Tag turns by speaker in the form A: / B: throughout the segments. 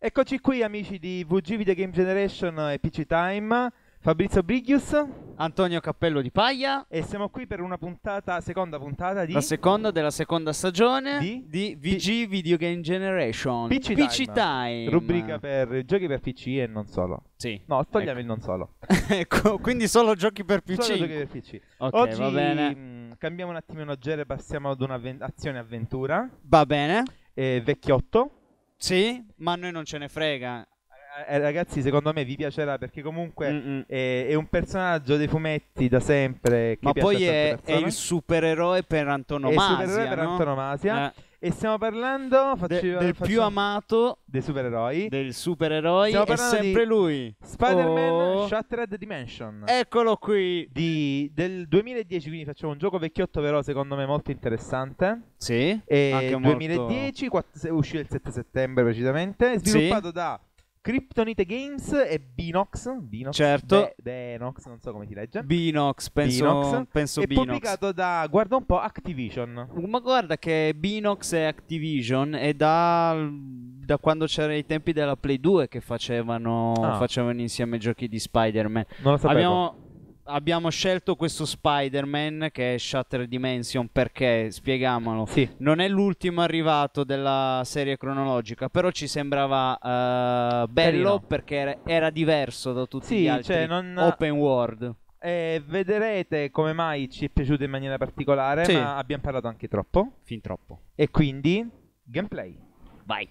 A: Eccoci qui amici di VG Video Game Generation e PC Time, Fabrizio Brigius
B: Antonio Cappello di Paglia.
A: e siamo qui per una seconda puntata di
B: La seconda della seconda stagione
A: di
B: VG Video Game Generation
A: PC
B: Time.
A: rubrica per giochi per PC e non solo.
B: Sì.
A: No, togliamo
B: Ecco.
A: il non solo.
B: Ecco, quindi solo giochi per PC.
A: Solo giochi per PC.
B: Ok,
A: Oggi
B: va bene.
A: Cambiamo un attimino genere, passiamo ad un'azione avventura,
B: Va bene.
A: vecchiotto.
B: Sì, ma a noi non ce ne frega.
A: Ragazzi, secondo me vi piacerà perché comunque
B: Mm-mm.
A: è un personaggio dei fumetti da sempre che
B: Ma
A: piace
B: poi
A: a tante
B: è
A: persone.
B: il supereroe per
A: È
B: antonomasia,
A: il supereroe per
B: no?
A: antonomasia. E stiamo parlando
B: Del più amato
A: dei supereroi.
B: del supereroe.
A: Stiamo
B: È
A: parlando
B: sempre
A: di
B: lui.
A: Spider-Man
B: Oh.
A: Shattered Dimension
B: Eccolo qui.
A: del 2010, quindi facciamo un gioco vecchiotto però secondo me molto interessante.
B: Sì,
A: E
B: anche molto...
A: 2010, uscì il 7 settembre precisamente, sviluppato da Kryptonite Games e Binox.
B: Certo.
A: Binox, non so come si legge.
B: Binox, penso
A: e
B: Binox.
A: pubblicato da, guarda un po', Activision.
B: Ma guarda che Binox e Activision è da quando c'erano i tempi della Play 2 che facevano insieme giochi di Spider-Man.
A: Non lo sapevo.
B: Abbiamo scelto questo Spider-Man che è Shattered Dimension perché, spiegamolo,
A: Sì.
B: non è l'ultimo arrivato della serie cronologica, però ci sembrava bello
A: Carino.
B: perché era diverso da tutti
A: Sì,
B: gli altri
A: cioè non...
B: open world.
A: vedrete come mai ci è piaciuto in maniera particolare,
B: Sì.
A: ma abbiamo parlato anche troppo.
B: Fin troppo.
A: E quindi, gameplay.
B: Vai.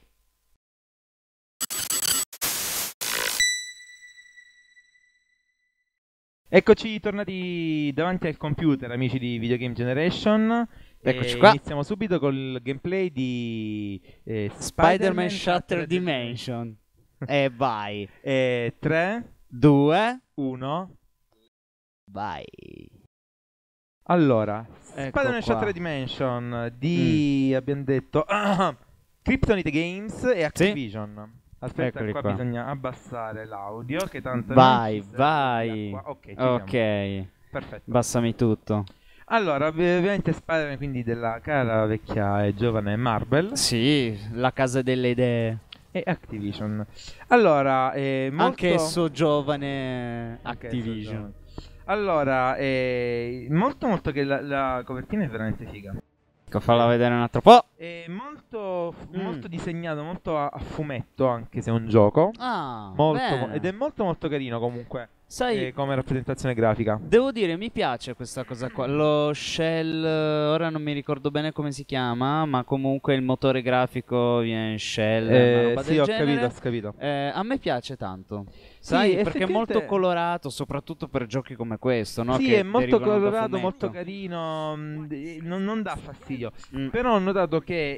A: Eccoci tornati davanti al computer, amici di Video Game Generation.
B: Eccoci qua.
A: Iniziamo subito col gameplay di
B: Spider-Man Shattered Dimension. E vai.
A: 3,
B: 2,
A: 1.
B: vai.
A: Allora,
B: Ecco
A: Spider-Man
B: qua.
A: Shattered Dimension di, abbiamo detto, Kryptonite Games e Activision. Aspetta,
B: Eccoli
A: qua
B: qua.
A: bisogna abbassare l'audio che tanto
B: Vai,
A: non ci serve
B: vai.
A: qua. Ok, ci siamo.
B: Ok.
A: Perfetto.
B: Bassami tutto.
A: Allora, ovviamente Spider-Man quindi della cara vecchia e giovane Marvel
B: Sì, la casa delle idee.
A: e Activision. Allora, molto...
B: Anch'esso giovane
A: Anch'esso
B: Activision.
A: giovane. Allora, molto che la copertina è veramente figa.
B: Ecco, falla vedere un altro po'.
A: È molto disegnato, molto a fumetto, anche se è un gioco.
B: Ah,
A: Molto,
B: bene.
A: ed è molto carino comunque
B: Sai,
A: come rappresentazione grafica.
B: devo dire, mi piace questa cosa qua. Lo Shell, ora non mi ricordo bene come si chiama, ma comunque il motore grafico viene in Shell, una roba
A: Sì,
B: del
A: ho
B: genere.
A: capito.
B: A me piace tanto. Sai, perché è
A: effettivamente-
B: molto colorato, soprattutto per giochi come questo, no?
A: Sì,
B: Che
A: è molto
B: derivano da
A: colorato,
B: fumetto.
A: molto carino, non dà fastidio.
B: Mm.
A: Però ho notato che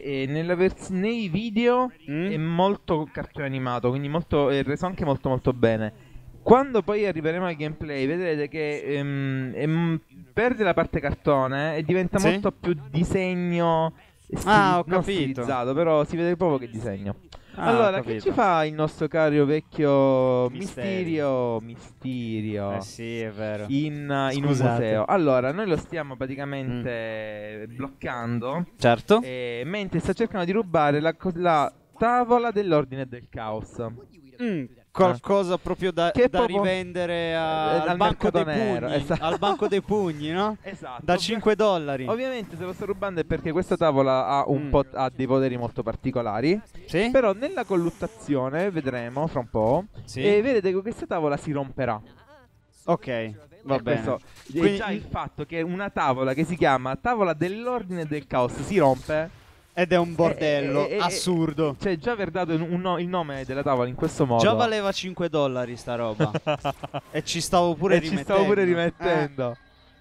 A: nei video
B: Mm?
A: è molto cartone animato, quindi è reso anche molto bene. Quando poi arriveremo al gameplay vedrete che perde la parte cartone e diventa
B: Sì?
A: molto più disegno
B: Ah, ho
A: non
B: capito.
A: stilizzato, però si vede proprio che disegno.
B: Ah, ho
A: Allora, che
B: capito.
A: ci fa il nostro caro vecchio
B: Misterio.
A: Misterio
B: Sì, è vero.
A: in un
B: Scusate.
A: museo? Allora, noi lo stiamo praticamente bloccando
B: Certo.
A: mentre sta cercando di rubare la tavola dell'ordine e del caos.
B: Qualcosa proprio da
A: Che proprio-
B: rivendere
A: al
B: al banco dei
A: mercato nero,
B: pugni.
A: esatto.
B: Al banco dei pugni, no?
A: Esatto.
B: Da $5.
A: Ovviamente se lo sta rubando è perché questa tavola ha ha dei poteri molto particolari.
B: Sì?
A: Però nella colluttazione, vedremo fra un po',
B: Sì.
A: e vedete che questa tavola si romperà.
B: Ok, va
A: E
B: bene.
A: questo- e
B: Quindi-
A: già il fatto che una tavola che si chiama tavola dell'ordine e del caos si rompe.
B: Ed è un bordello assurdo.
A: Cioè, già aver dato il nome della tavola in questo modo.
B: Già valeva $5 sta roba. E ci stavo pure
A: e
B: rimettendo.
A: ci stavo pure rimettendo.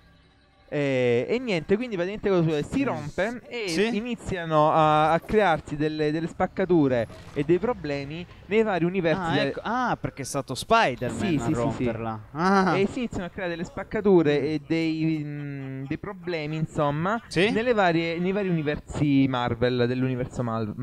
A: E niente, quindi praticamente cosa succede? Si rompe e
B: Sì?
A: iniziano a crearsi delle spaccature e dei problemi nei vari universi.
B: Perché è stato Spider-Man
A: Sì,
B: a
A: sì, sì,
B: romperla. Ah.
A: E si iniziano a creare delle spaccature e dei problemi, insomma,
B: Sì?
A: nei vari universi Marvel, dell'universo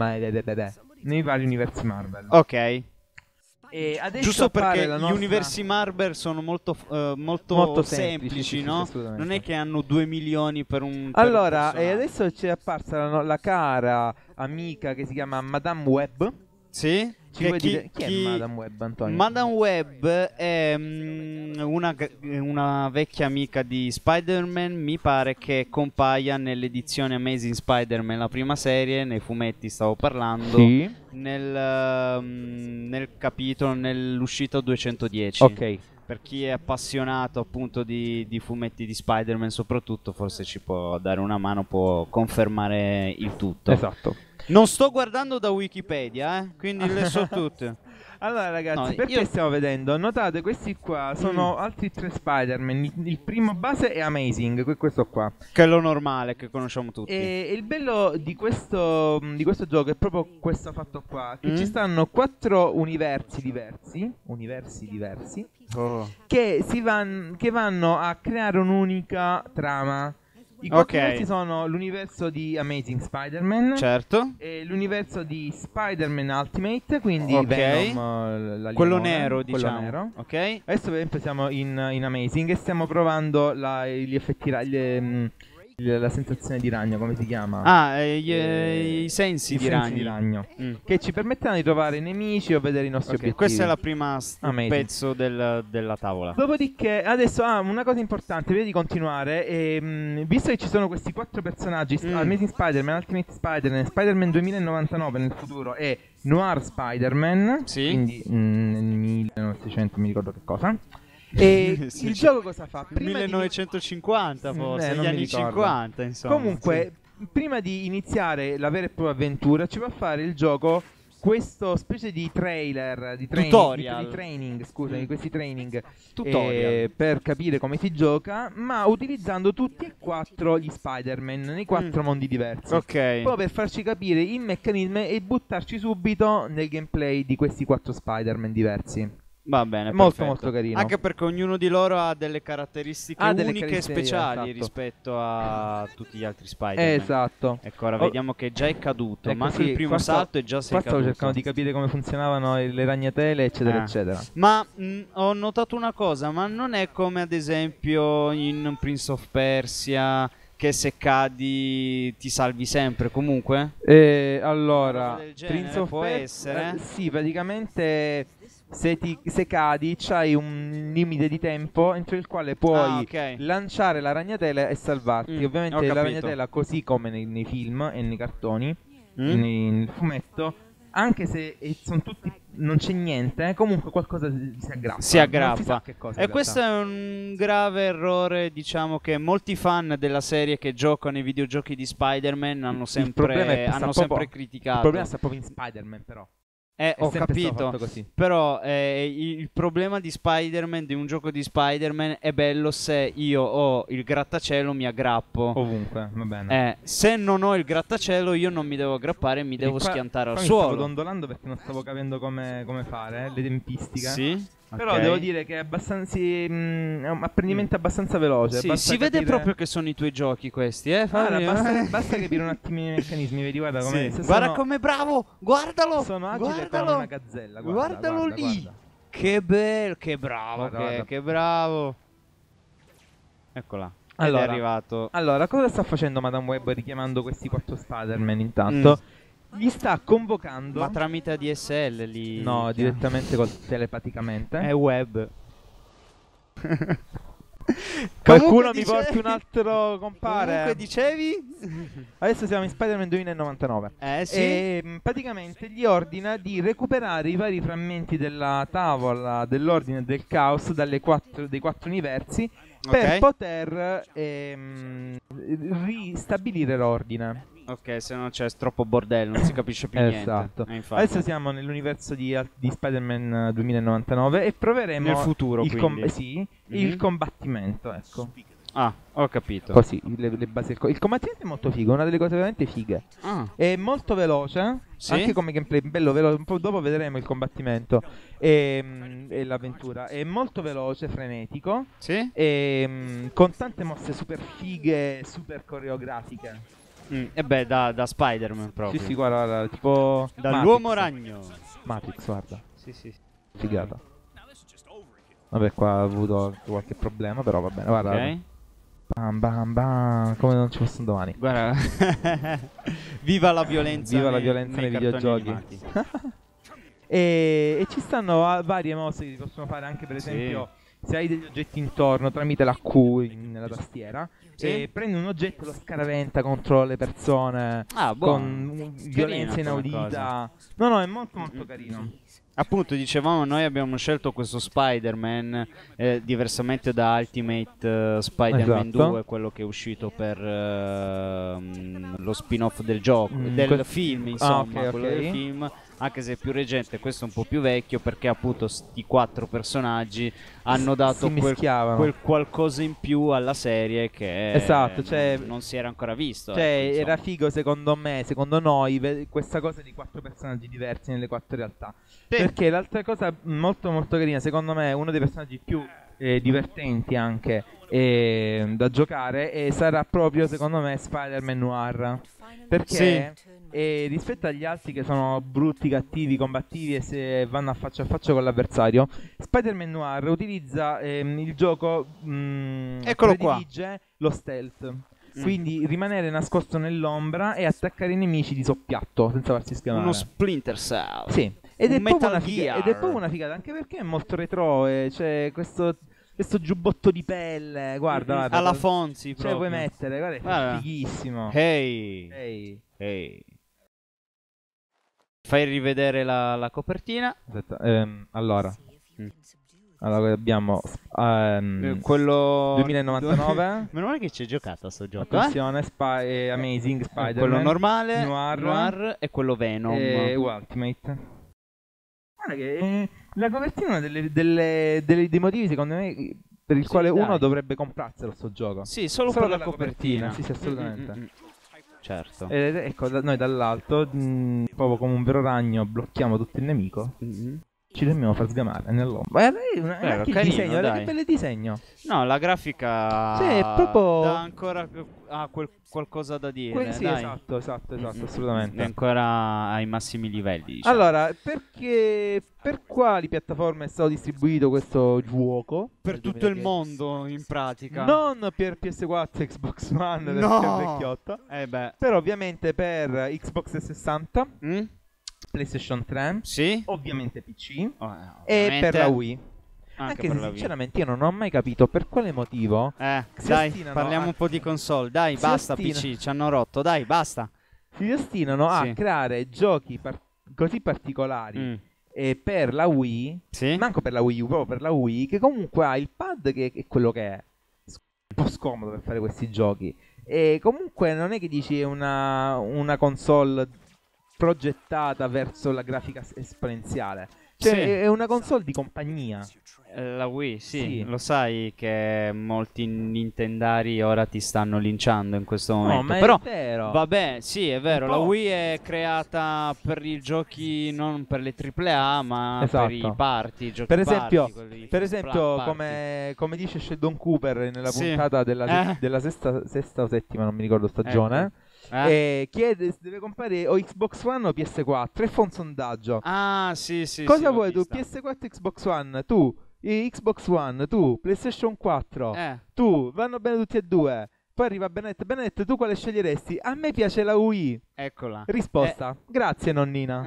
A: nei vari universi Marvel.
B: Ok.
A: E adesso
B: Giusto
A: appare
B: perché
A: la
B: gli
A: nostra...
B: universi Marvel sono molto
A: Molto
B: semplici,
A: sì,
B: no?
A: assolutamente.
B: Non è che hanno 2 milioni per un
A: Allora,
B: per un personaggio.
A: adesso ci è apparsa la cara amica che si chiama Madame Web.
B: Sì?
A: Ci vuoi dire chi è Madame Web, Antonio?
B: Madame Web è una vecchia amica di Spider-Man. Mi pare che compaia nell'edizione Amazing Spider-Man, la prima serie, nei fumetti stavo parlando,
A: Sì.
B: nel capitolo, nell'uscita 210.
A: Ok.
B: Per chi è appassionato appunto di fumetti di Spider-Man soprattutto, forse ci può dare una mano, può confermare il tutto.
A: Esatto.
B: Non sto guardando da Wikipedia, quindi le so tutte.
A: Allora ragazzi,
B: No,
A: perché stiamo vedendo? Notate, questi qua sono altri 3 Spider-Man. Il primo base è Amazing, questo qua.
B: Che è lo normale, che conosciamo tutti.
A: E il bello di questo gioco è proprio questo fatto qua, che ci stanno 4 universi diversi, che vanno a creare un'unica trama. I 4 universi sono l'universo di Amazing Spider-Man,
B: certo,
A: e l'universo di Spider-Man Ultimate, quindi Venom,
B: quello nero,
A: quello
B: diciamo.
A: nero.
B: Ok.
A: Adesso per esempio siamo in Amazing e stiamo provando gli effetti la sensazione di ragno, come si chiama?
B: I sensi di ragno.
A: Che ci permetteranno di trovare nemici o vedere i nostri obiettivi.
B: Questa è la prima pezzo della tavola.
A: Dopodiché adesso una cosa importante prima di continuare, visto che ci sono questi 4 personaggi, Amazing Spider-Man, Ultimate Spider-Man, Spider-Man 2099 nel futuro e Noir Spider-Man, quindi nel 1900 mi ricordo che cosa. E il gioco cosa fa? Prima
B: 1950 forse,
A: non
B: gli anni 50 insomma.
A: Comunque, prima di iniziare la vera e propria avventura ci va a fare il gioco questo specie di trailer, di training, scusami, questi training
B: tutorial
A: per capire come si gioca, ma utilizzando tutti e 4 gli Spider-Man nei 4 mondi diversi. Poi per farci capire il meccanismo e buttarci subito nel gameplay di questi 4 Spider-Man diversi.
B: Va bene,
A: molto molto carino.
B: Anche perché ognuno di loro ha delle caratteristiche uniche e speciali rispetto a tutti gli altri Spider-Man.
A: Esatto.
B: Ecco, ora vediamo che già è caduto. Ma anche il primo salto è già sei caduto.
A: Stavo cercando di capire come funzionavano le ragnatele, eccetera, eccetera.
B: Ma ho notato una cosa, ma non è come ad esempio in Prince of Persia, che se cadi ti salvi sempre comunque?
A: Allora,
B: Prince of Persia essere?
A: Sì, praticamente se cadi c'hai un limite di tempo entro il quale puoi lanciare la ragnatela e salvarti. Ovviamente la ragnatela, così come nei film e nei cartoni, nel fumetto, anche se sono tutti, non c'è niente, comunque qualcosa si aggrappa.
B: Si aggrappa.
A: Non si sa che cosa,
B: e questo è un grave errore, diciamo, che molti fan della serie che giocano ai videogiochi di Spider-Man hanno sempre criticato.
A: Il problema sta proprio in Spider-Man, però.
B: Ho capito, però il problema di Spider-Man, di un gioco di Spider-Man, è bello se io ho il grattacielo, mi aggrappo
A: ovunque, va bene.
B: Se non ho il grattacielo io non mi devo aggrappare, mi devo schiantare al suolo.
A: Stavo dondolando perché non stavo capendo come fare le tempistiche.
B: Sì.
A: Però devo dire che è abbastanza è un apprendimento abbastanza veloce.
B: Sì, si vede proprio che sono i tuoi giochi questi,
A: basta capire un attimino i meccanismi, vedi, guarda come
B: guarda com'è bravo, guardalo.
A: Sono agile come una gazzella,
B: guardalo lì. Guarda. Che bello, che bravo, che bravo. Eccola.
A: Allora,
B: è arrivato.
A: Allora, cosa sta facendo Madame Web richiamando questi 4 Spider-Man intanto? Gli sta convocando.
B: Ma tramite ADSL lì?
A: No, direttamente telepaticamente.
B: È web.
A: Qualcuno mi porti un altro compare.
B: Comunque dicevi?
A: Adesso siamo in Spider-Man 2099.
B: Sì.
A: E praticamente gli ordina di recuperare i vari frammenti della tavola dell'ordine e del caos dei 4 universi per poter ristabilire l'ordine.
B: Ok, se no c'è troppo bordello, non si capisce più niente.
A: Esatto. Adesso siamo nell'universo di Spider-Man 2099 e proveremo
B: nel futuro,
A: il combattimento, ecco.
B: Ho capito.
A: Così, le basi il combattimento è molto figo, è una delle cose veramente fighe. È molto veloce, anche come gameplay, bello veloce. Un po' dopo vedremo il combattimento e l'avventura. È molto veloce, frenetico, e con tante mosse super fighe, super coreografiche.
B: E beh, da Spider-Man proprio.
A: Sì, guarda, tipo
B: dall'uomo ragno.
A: Matrix, guarda.
B: Sì.
A: Figata. Vabbè, qua ha avuto qualche problema, però va bene, guarda. Bam bam bam, come non ci fosse un domani.
B: Guarda. Viva la violenza.
A: Viva la violenza nei videogiochi. E ci stanno varie mosse che si possono fare anche, per esempio, se hai degli oggetti intorno tramite la Q nella tastiera, e prendi un oggetto e lo scaraventa contro le persone con violenza inaudita. No, è molto molto carino.
B: Appunto, dicevamo, noi abbiamo scelto questo Spider-Man diversamente da Ultimate Spider-Man 2, quello che è uscito per lo spin-off del gioco, del film, insomma, quello del film. Anche se è più recente, questo è un po' più vecchio, perché appunto sti 4 personaggi hanno dato quel qualcosa in più alla serie che non si era ancora visto.
A: Era figo secondo me, secondo noi, questa cosa di 4 personaggi diversi nelle 4 realtà. Perché l'altra cosa molto molto carina, secondo me, uno dei personaggi più divertenti anche da giocare, sarà proprio, secondo me, Spider-Man Noir. Perché rispetto agli altri che sono brutti, cattivi, combattivi e se vanno a faccia con l'avversario, Spider-Man Noir utilizza il gioco, predilige lo stealth. Quindi rimanere nascosto nell'ombra e attaccare i nemici di soppiatto senza farsi schiamare.
B: Uno Splinter Cell.
A: Sì. Ed è proprio una figata, anche perché è molto retro, c'è questo giubbotto di pelle, guarda,
B: alla Fonzi,
A: cioè puoi mettere, guarda, è fighissimo.
B: Hey. Fai rivedere la copertina.
A: Aspetta, allora abbiamo
B: quello
A: 2099.
B: Meno male che ci hai giocato a sto gioco.
A: Attenzione, Amazing Spider-Man,
B: quello normale,
A: Noir
B: e quello Venom
A: e Ultimate. Guarda che la copertina dei motivi, secondo me, per il quale uno dovrebbe comprarselo sto gioco.
B: Sì, solo per la copertina.
A: Sì, assolutamente.
B: Certo.
A: Ecco, noi dall'alto, proprio come un vero ragno, blocchiamo tutto il nemico. Ci dobbiamo far sgamare nell'ombra. Anche il disegno, guarda che bel disegno.
B: No, la grafica dà ancora qualcosa da dire.
A: Sì, esatto, assolutamente.
B: È ancora ai massimi livelli, diciamo.
A: Allora, per quali piattaforme è stato distribuito questo gioco?
B: Per tutto il mondo, in pratica.
A: Non per PS4 e Xbox One, perché è vecchiotto. Però ovviamente per Xbox 360. PlayStation 3, ovviamente PC e per la Wii. Anche se sinceramente io non ho mai capito per quale motivo.
B: Dai, parliamo un po' di console. Dai, basta PC, ci hanno rotto. Dai, basta.
A: Si ostinano a creare giochi così particolari per la Wii, manco per la Wii U, proprio per la Wii, che comunque ha il pad che è quello che è. Un po' scomodo per fare questi giochi. E comunque non è che dici una console progettata verso la grafica esponenziale, cioè è una console di compagnia.
B: La Wii, lo sai che molti nintendari ora ti stanno linciando in questo momento.
A: Ma
B: però
A: è vero.
B: Vabbè, sì, è vero, la Wii è creata per i giochi, non per le AAA, ma per i party, giochi
A: per esempio come dice Sheldon Cooper nella puntata della sesta o settima, non mi ricordo, stagione. Deve comprare o Xbox One o PS4 e fa un sondaggio. Cosa vuoi tu? PS4 Xbox One? Tu Xbox One? Tu PlayStation 4? Tu? Vanno bene tutti e due. Poi arriva Benedetta, tu quale sceglieresti? A me piace la Wii.
B: Eccola.
A: Risposta: grazie nonnina.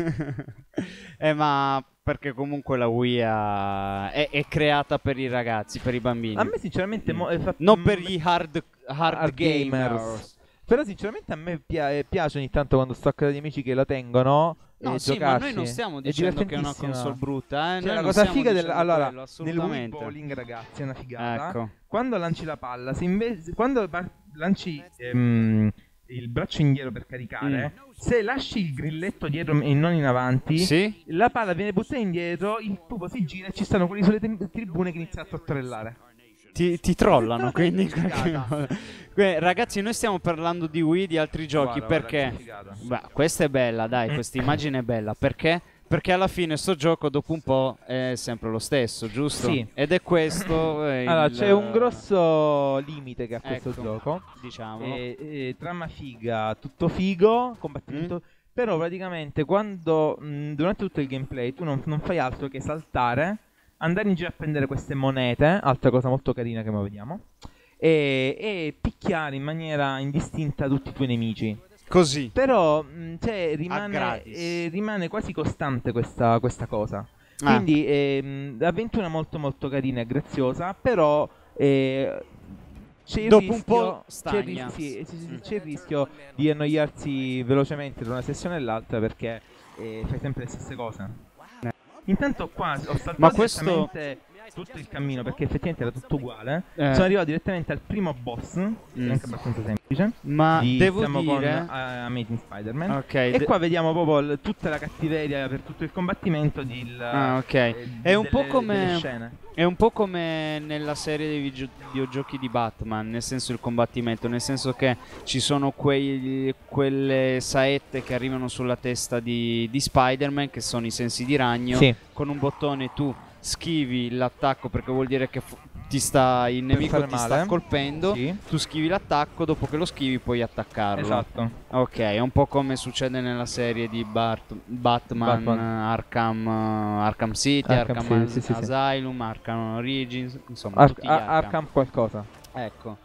B: Ma perché comunque la Wii è creata per i ragazzi, per i bambini.
A: A me sinceramente
B: non per gli hard gamers.
A: Però sinceramente a me piace ogni tanto quando sto a casa di amici che la tengono.
B: No, sì, ma noi non stiamo dicendo che è una console brutta.
A: Cioè, la cosa figa allora, nel Wii Bowling, ragazzi, è una figata.
B: Ecco.
A: Quando lanci la palla, quando lanci il braccio indietro per caricare, se lasci il grilletto dietro e non in avanti, la palla viene buttata indietro, il tubo si gira e ci stanno quelli sulle tribune che iniziano a tortorellare.
B: Ti trollano, quindi ragazzi, noi stiamo parlando di Wii, di altri giochi. Perché questa è bella, dai, questa immagine è bella. Perché alla fine sto gioco dopo un po' è sempre lo stesso, giusto?
A: Sì.
B: Ed è questo
A: allora c'è un grosso limite che ha questo gioco,
B: diciamo.
A: Trama figa, tutto figo, combattimento. Però praticamente quando durante tutto il gameplay tu non fai altro che saltare, andare in giro a prendere queste monete, altra cosa molto carina che ora vediamo, e picchiare in maniera indistinta tutti i tuoi nemici.
B: Così.
A: Però cioè, rimane quasi costante questa cosa. Quindi l'avventura molto molto carina e graziosa, però
B: dopo un po' stagna.
A: C'è il rischio di annoiarsi velocemente tra una sessione e l'altra, perché fai sempre le stesse cose. Intanto qua ho saltato direttamente tutto il cammino, perché effettivamente era tutto uguale. Sono arrivato direttamente al primo boss, che è anche abbastanza semplice.
B: Ma devo dire
A: con Amazing Spider-Man. E qua vediamo proprio tutta la cattiveria per tutto il combattimento
B: è un po' come è un po' come nella serie dei videogiochi di Batman, nel senso il combattimento, nel senso che ci sono quelle saette che arrivano sulla testa di Spider-Man, che sono i sensi di ragno. Con un bottone tu schivi l'attacco, perché vuol dire che il nemico ti sta colpendo. Tu schivi l'attacco, dopo che lo schivi puoi attaccarlo.
A: Esatto.
B: Ok, è un po' come succede nella serie di Batman. Arkham City, Arkham Asylum, Arkham Origins, insomma tutti gli
A: Arkham qualcosa.
B: Ecco.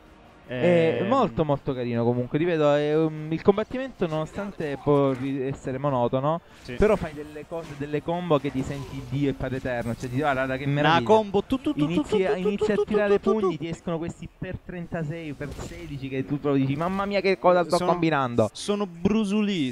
A: È molto molto carino comunque, ripeto, il combattimento nonostante può essere monotono, però fai delle cose, delle combo che ti senti Dio e Padre Eterno, cioè ti guarda che meraviglia.
B: Una combo
A: inizi a tirare pugni, ti escono questi per 36, per 16 che tu proprio dici mamma mia che cosa sto combinando.
B: Sono Brusulì.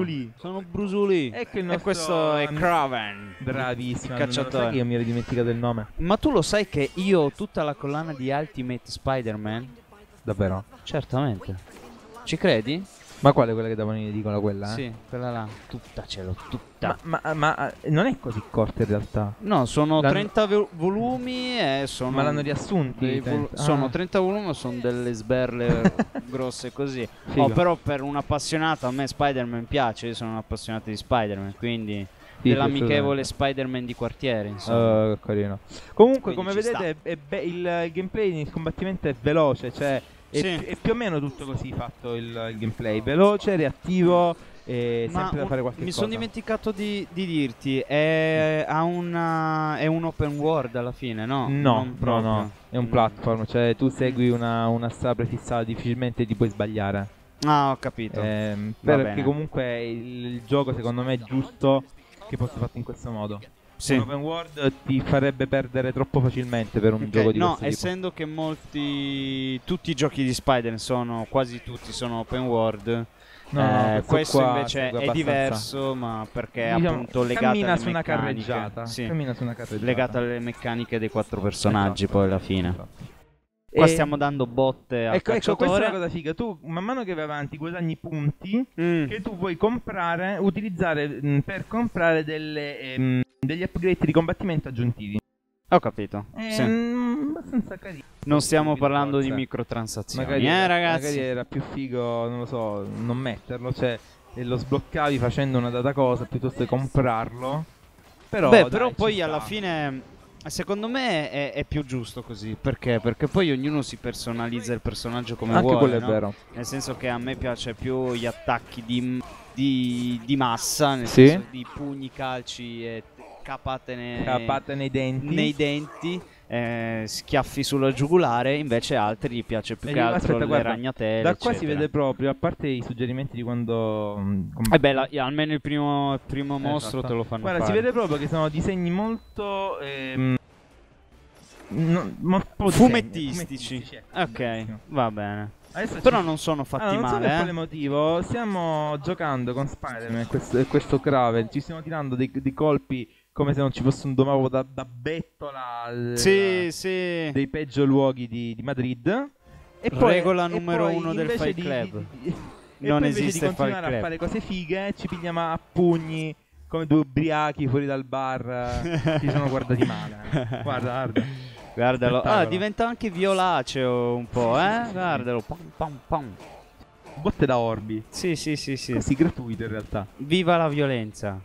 B: Ecco e questo è Kraven.
A: Bravissimo,
B: il cacciatore.
A: Io mi ero dimenticato il nome.
B: Ma tu lo sai che io ho tutta la collana di Ultimate Spider-Man?
A: Davvero?
B: Certamente. Ci credi?
A: Ma quale? Quella che davano in edicola, quella?
B: Sì, quella là. Tutta ce l'ho, tutta.
A: Ma non è così corta in realtà.
B: No, sono 30 volumi e sono...
A: Ma l'hanno riassunti?
B: Sono 30 volumi, ma sono delle sberle grosse così. Però per un appassionato, a me Spider-Man piace, io sono un appassionato di Spider-Man, quindi... dell'amichevole Spider-Man di quartiere, insomma.
A: Carino. Comunque,
B: quindi
A: come vedete, il gameplay nel combattimento è veloce, cioè è più o meno tutto così fatto il gameplay, veloce, reattivo, sempre da fare qualche cosa.
B: Mi sono dimenticato di dirti, è un open world alla fine, no?
A: No, è un platform, cioè tu segui una strada prefissata, difficilmente ti puoi sbagliare.
B: Ah, ho capito.
A: Perché comunque il gioco secondo me è giusto che fosse fatto in questo modo. Un open world ti farebbe perdere troppo facilmente per un gioco di questo tipo.
B: Essendo che tutti i giochi di Spider-Man quasi tutti sono open world. Questo invece è diverso, ma perché è appunto legato
A: cammina su una carreggiata.
B: Legato alle meccaniche dei 4 personaggi, poi alla fine. Qua stiamo dando botte al
A: cacciatore.
B: Ecco,
A: questa è una cosa figa. Tu man mano che vai avanti guadagni punti che tu puoi utilizzare per comprare degli upgrade di combattimento aggiuntivi.
B: Ho capito.
A: Abbastanza carino.
B: Non stiamo parlando di microtransazioni, ragazzi.
A: Magari era più figo, non lo so, non metterlo, cioè lo sbloccavi facendo una data cosa piuttosto che comprarlo.
B: Però poi alla fine... Secondo me è più giusto così. Perché? Perché poi ognuno si personalizza il personaggio come vuole.
A: Anche quello è vero.
B: Nel senso che a me piace più gli attacchi di massa, nel senso di pugni, calci e capate
A: nei
B: denti, schiaffi sulla giugulare. Invece altri gli piace più che altro le ragnatele.
A: Da qua si vede proprio, a parte i suggerimenti di quando
B: almeno il primo mostro te lo fanno fare.
A: Si vede proprio che sono disegni molto
B: fumettistici. Ok, va bene. Però non sono fatti
A: male.
B: Non so
A: per quale motivo stiamo giocando con Spider-Man e questo Kraven. Ci stiamo tirando dei colpi come se non ci fosse un domago da bettola dei peggio luoghi di Madrid. E poi,
B: regola numero 1 del Fight Club. Non esiste
A: Fight Club. E poi invece di continuare a fare cose fighe ci pigliamo a pugni come due ubriachi fuori dal bar. Ci sono guardati male.
B: Guardalo. Diventa anche violaceo un po', Guardalo. Pam.
A: Botte da orbi.
B: Sì.
A: Così gratuito in realtà.
B: Viva la violenza.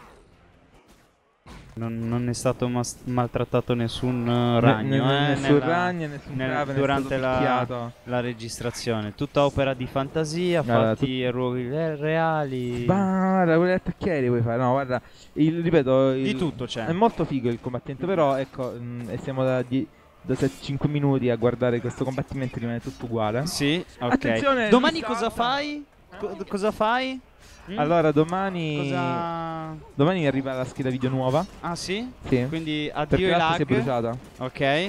B: Non è stato maltrattato nessun ragno,
A: nessun ragno, nessun Kraven
B: durante la registrazione. Tutta opera di fantasia, fatti eroi reali.
A: Guarda, quelle attacchiere puoi fare. No, guarda, ripeto,
B: di tutto c'è.
A: È molto figo il combattimento, però ecco, siamo da 5 minuti a guardare questo combattimento, rimane tutto uguale.
B: Sì, ok.
A: Attenzione,
B: domani cosa fai? cosa fai?
A: Allora, domani arriva la scheda video nuova.
B: Ah, sì?
A: Sì.
B: Quindi
A: addio i lag. Si è bruciata.
B: Ok.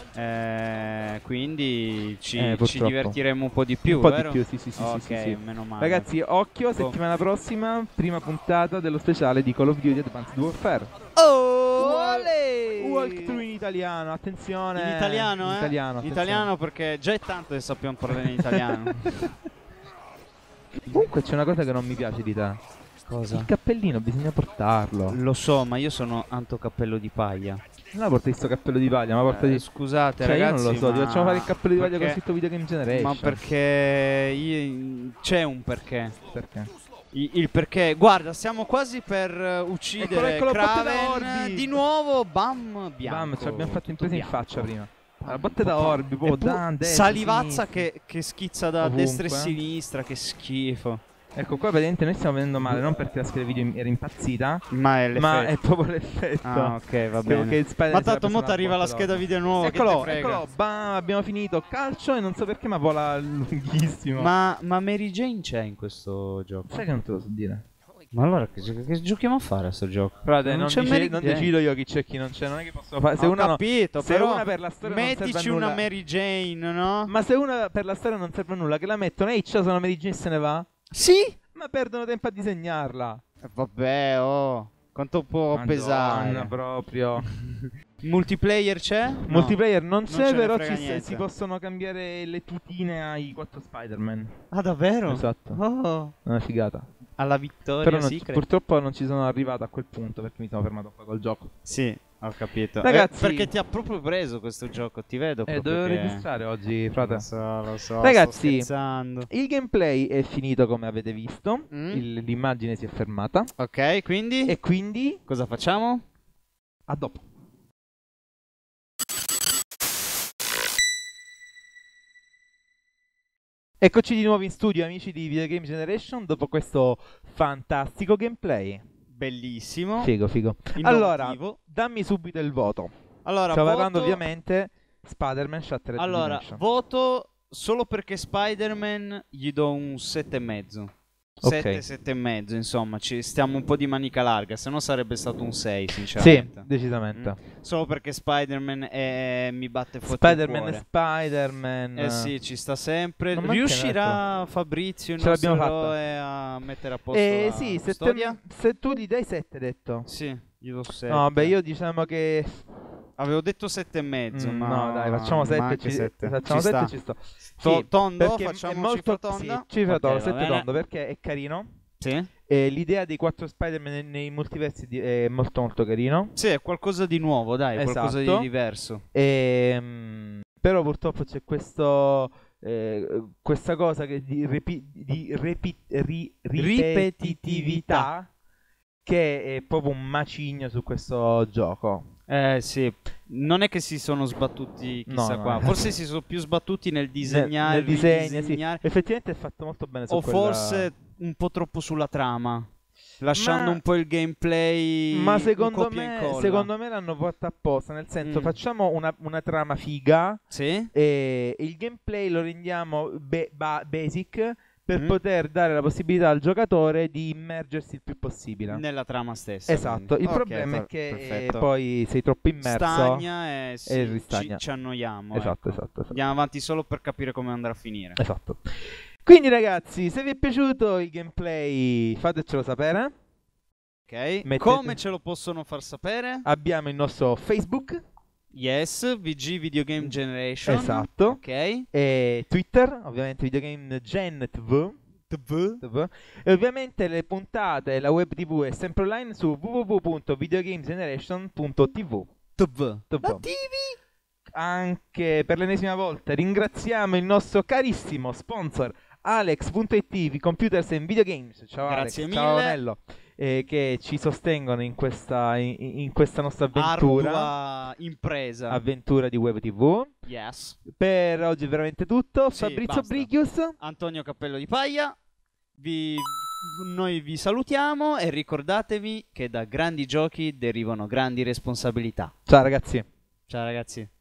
B: Quindi ci divertiremo un po' di più,
A: vero? Di più, sì,
B: sì. Meno male.
A: Ragazzi, occhio, settimana prossima, prima puntata dello speciale di Call of Duty Advanced Warfare. Walkthrough in italiano, attenzione.
B: In italiano,
A: In
B: italiano, perché già è tanto che sappiamo parlare in italiano.
A: Comunque c'è una cosa che non mi piace di te.
B: Cosa?
A: Il cappellino bisogna portarlo.
B: Lo so, ma io sono Anto Cappello di Paglia.
A: Non porti questo cappello di paglia, ma portati.
B: Scusate,
A: cioè,
B: ragazzi,
A: io non lo so, ti facciamo fare il cappello di paglia con scritto Video Game Generation.
B: Ma perché c'è un perché.
A: Perché?
B: Il perché, guarda, stiamo quasi per uccidere Kraven di nuovo. Bam, bianco.
A: Bam, ci abbiamo fatto impresa in faccia prima. La botte da Orbi,
B: salivazza che schizza da destra e sinistra, che schifo.
A: Ecco, qua praticamente noi stiamo venendo male, non perché la scheda video era impazzita,
B: ma è
A: proprio l'effetto.
B: Ah, ok, va bene. Ma tanto mo' arriva la scheda video nuova.
A: Eccolo, bam, abbiamo finito. Calcio e non so perché, ma vola lunghissimo.
B: Ma Mary Jane c'è in questo gioco?
A: Sai che non te lo so dire.
B: Ma allora che giochiamo a fare a sto gioco?
A: Frate, non decido io chi c'è e chi non c'è. Non è che posso fare. Se una per la storia
B: mettici una Mary Jane, no?
A: Ma se una per la storia non serve a nulla, che la mettono e c'è una Mary Jane se ne va?
B: Sì?
A: Ma perdono tempo a disegnarla.
B: Vabbè, quanto può pesare?
A: Proprio.
B: Multiplayer c'è?
A: Multiplayer non c'è, però si possono cambiare le tutine ai 4 Spider-Man.
B: Ah, davvero?
A: Esatto. Una figata.
B: Alla vittoria,
A: però purtroppo non ci sono arrivato a quel punto perché mi sono fermato qua col gioco.
B: Sì, ho capito.
A: Ragazzi,
B: perché ti ha proprio preso questo gioco, ti vedo proprio
A: dovevo registrare oggi, frate.
B: Lo so,
A: ragazzi, il gameplay è finito come avete visto. L'immagine si è fermata.
B: Ok, quindi?
A: E quindi?
B: Cosa facciamo?
A: A dopo. Eccoci di nuovo in studio, amici di Video Game Generation, dopo questo fantastico gameplay.
B: Bellissimo.
A: Figo. Allora, dammi subito il voto.
B: Allora,
A: stavo parlando ovviamente Spider-Man Shattered Dimension.
B: Voto solo perché Spider-Man gli do un 7,5. 7,5, insomma, ci stiamo un po' di manica larga, se no sarebbe stato un 6, sinceramente.
A: Sì, decisamente.
B: Solo perché Spider-Man mi batte fuori il cuore.
A: Spider-Man.
B: Sì, ci sta sempre. Riuscirà Fabrizio, il nostro eroe, a mettere a posto la
A: sì,
B: storia?
A: Se tu gli dai 7, hai detto.
B: Sì, gli do 7.
A: No, beh, io diciamo che...
B: Avevo detto 7,5, ma...
A: No, dai, facciamo 7. Facciamo 7 e ci sto.
B: Tondo, facciamo cifra tonda?
A: Sì, cifra tonda, 7 tondo, perché è carino.
B: Sì.
A: L'idea dei 4 Spider-Man nei multiversi è molto carino.
B: Sì, è qualcosa di nuovo, dai, qualcosa di diverso.
A: Però purtroppo c'è questa cosa che di ripetitività che è proprio un macigno su questo gioco.
B: Sì, non è che si sono sbattuti chissà qua. Forse si sono più sbattuti nel disegnare.
A: Nel disegno, sì. Effettivamente è fatto molto bene su
B: forse un po' troppo sulla trama, lasciando un po' il gameplay.
A: Ma secondo me l'hanno fatto apposta. Nel senso, facciamo una trama figa.
B: Sì.
A: E il gameplay lo rendiamo basic, per poter dare la possibilità al giocatore di immergersi il più possibile
B: nella trama stessa.
A: Esatto. Il problema è che poi sei troppo immerso,
B: stagna e
A: ristagna.
B: ci annoiamo.
A: Esatto.
B: Andiamo avanti solo per capire come andrà a finire.
A: Esatto. Quindi ragazzi, se vi è piaciuto il gameplay, fatecelo sapere.
B: Ok. Come ce lo possono far sapere?
A: Abbiamo il nostro Facebook.
B: Yes, VG Video Game Generation.
A: Esatto.
B: Ok.
A: E Twitter, ovviamente Video Game Gen TV. E ovviamente le puntate, la web TV è sempre online su www.videogamegeneration.tv. Anche per l'ennesima volta ringraziamo il nostro carissimo sponsor Alex.it, Computers and Video Games. Ciao
B: Grazie
A: Alex,
B: mille.
A: ciao Anello. Che ci sostengono in questa nostra avventura, avventura di web TV.
B: Yes.
A: Per oggi è veramente tutto.
B: Sì,
A: Fabrizio
B: basta.
A: Brigius,
B: Antonio Cappello di Paglia. Noi vi salutiamo e ricordatevi che da grandi giochi derivano grandi responsabilità.
A: ciao ragazzi.
B: Ciao ragazzi.